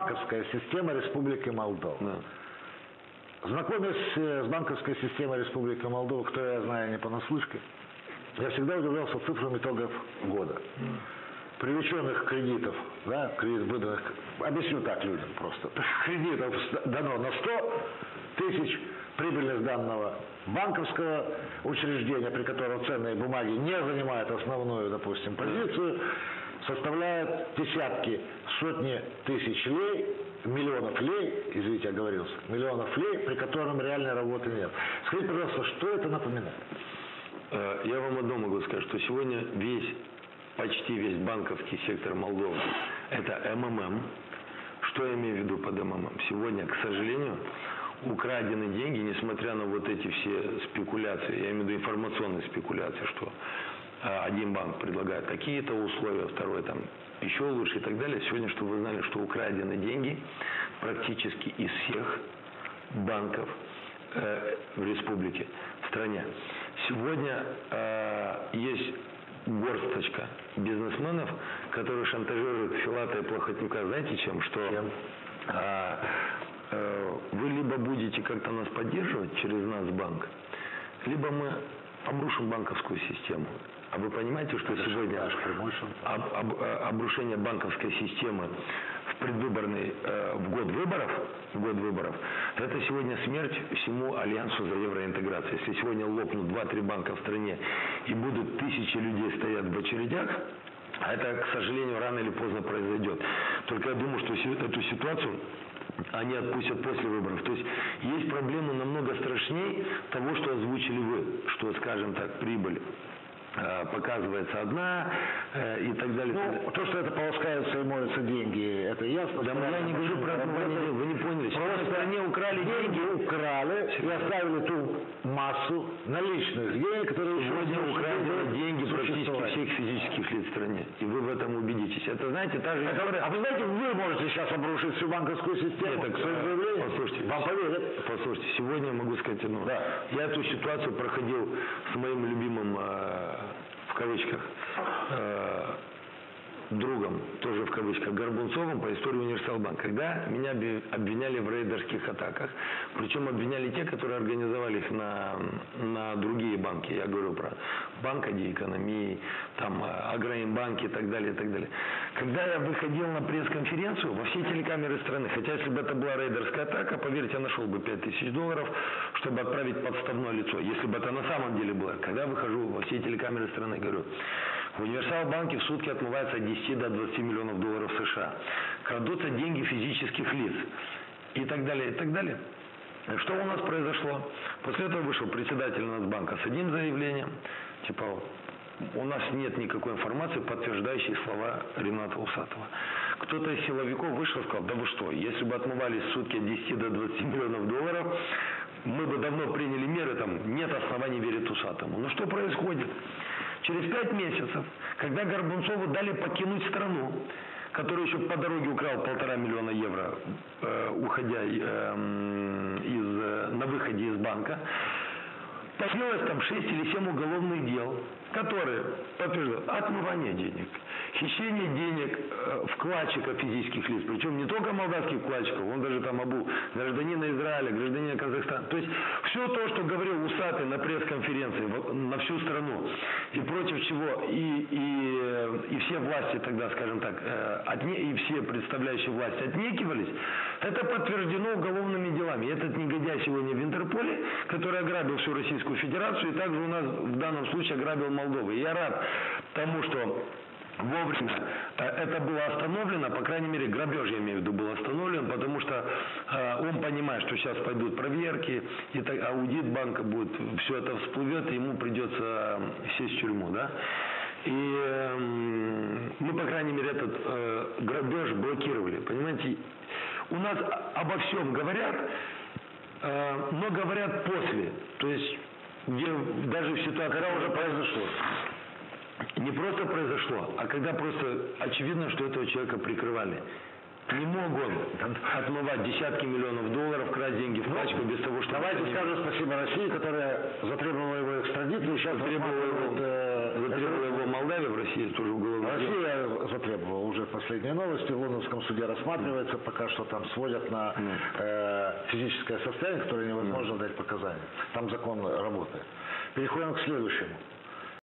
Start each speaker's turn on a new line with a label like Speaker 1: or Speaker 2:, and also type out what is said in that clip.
Speaker 1: банковская система Республики Молдова. Да. Знакомясь с банковской системой Республики Молдова, которую я знаю не понаслышке, я всегда удивлялся цифрам итогов года. Привлеченных кредитов, да, кредит выданных, объясню так людям просто, кредитов дано на 100 тысяч, прибыльность данного банковского учреждения, при котором ценные бумаги не занимают основную, допустим, позицию, составляет десятки, сотни тысяч лей, миллионов лей, извините, оговорился, миллионов лей, при котором реальной работы нет. Скажите, пожалуйста, что это напоминает?
Speaker 2: Я вам одно могу сказать, что сегодня почти весь банковский сектор Молдовы – это МММ. Что я имею в виду под МММ? Сегодня, к сожалению, украдены деньги, несмотря на вот эти все спекуляции, я имею в виду информационные спекуляции, что один банк предлагает какие-то условия, второй там еще лучше и так далее. Сегодня, чтобы вы знали, что украдены деньги практически из всех банков в республике, в стране. Сегодня есть горсточка бизнесменов, которые шантажируют Филата и Плохотнюка, знаете чем? Что вы либо будете как-то нас поддерживать через Нацбанк, либо мы обрушим банковскую систему. А вы понимаете, что сегодня обрушение банковской системы в предвыборный в год выборов, это сегодня смерть всему альянсу за евроинтеграцию. Если сегодня лопнут 2-3 банка в стране и будут тысячи людей стоять в очередях, а это, к сожалению, рано или поздно произойдет. Только я думаю, что эту ситуацию они отпустят после выборов. То есть проблемы намного страшнее того, что озвучили вы, что, скажем так, прибыль показывается одна и так далее.
Speaker 1: Ну, то, что это полоскаются и моются деньги, это ясно.
Speaker 2: Да, я не говорю про отмывание денег, вы не поняли.
Speaker 1: Просто в стране украли деньги, и оставили ту массу наличных денег, которые
Speaker 2: сегодня украли деньги практически всех физических лиц в стране. И вы в этом убедитесь. Это, знаете, та же история.
Speaker 1: А вы знаете, вы можете сейчас обрушить всю банковскую систему.
Speaker 2: Послушайте,
Speaker 1: вам поверят.
Speaker 2: Послушайте, сегодня я могу сказать одно. Да. Я эту ситуацию проходил с моим любимым в кавычках другом, тоже в кавычках, Горбунцовым по истории Универсалбанк, когда меня обвиняли в рейдерских атаках. Причем обвиняли те, которые организовали их на другие банки. Я говорю про Банк Экономии, там Агроимбанк и так далее, и так далее. Когда я выходил на пресс-конференцию, во все телекамеры страны, хотя если бы это была рейдерская атака, поверьте, я нашел бы $5000, чтобы отправить подставное лицо. Если бы это на самом деле было. Когда я выхожу во все телекамеры страны, говорю, в Универсалбанке в сутки отмывается от 10 до 20 миллионов долларов США. Крадутся деньги физических лиц. И так далее, и так далее. Что у нас произошло? После этого вышел председатель Нацбанка с одним заявлением, типа, у нас нет никакой информации, подтверждающей слова Рената Усатова. Кто-то из силовиков вышел и сказал, да вы что, если бы отмывались в сутки от 10 до 20 миллионов долларов, мы бы давно приняли меры, там нет оснований верить Усатому. Но что происходит? Через 5 месяцев, когда Горбунцову дали покинуть страну, который еще по дороге украл 1,5 миллиона евро, уходя на выходе из банка, появилось там 6 или 7 уголовных дел, которые подтверждают отмывание денег, хищение денег вкладчиков физических лиц, причем не только молдавских вкладчиков, он даже там гражданина Израиля, гражданина Казахстана. То есть все то, что говорил Усатый на пресс-конференции на всю страну, и против чего и все власти тогда, скажем так, и все представляющие власть отнекивались, это подтверждено уголовными делами. И этот негодяй сегодня в Интерполе, который ограбил всю Российскую Федерацию, и также у нас в данном случае ограбил Молдову. И я рад тому, что вовремя это было остановлено, по крайней мере, грабеж, я имею в виду, был остановлен, потому что он понимает, что сейчас пойдут проверки, и аудит банка будет, все это всплывет, и ему придется сесть в тюрьму, да? И мы, по крайней мере, этот грабеж блокировали, понимаете? У нас обо всем говорят, но говорят после, то есть где даже в ситуации, когда уже произошло. Не просто произошло, а когда просто очевидно, что этого человека прикрывали. Не мог он отмывать десятки миллионов долларов, красть деньги в пачку без того, что...
Speaker 1: Давайте скажем спасибо России, которая затребовала его экстрадицию, и сейчас требует
Speaker 2: Затребовала его Молдавия, в России тоже уголовное дело.
Speaker 1: Россия затребовала уже последние новости. В лондонском суде рассматривается, пока что там сводят на физическое состояние, которое невозможно дать показания. Там закон работает. Переходим к следующему.